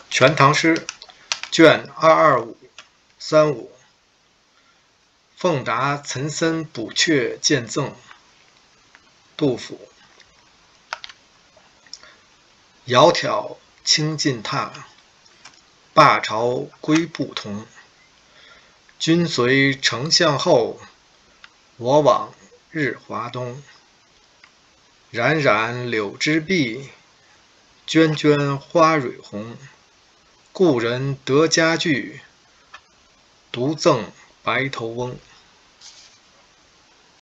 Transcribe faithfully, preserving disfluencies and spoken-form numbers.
全唐诗》卷二二五三五。奉达岑参补阙见赠，杜甫。窈窕轻近榻，灞朝归不同。君随丞相后，我往日华东。冉冉柳枝碧，涓涓花蕊红。故人得佳句，独赠白头翁。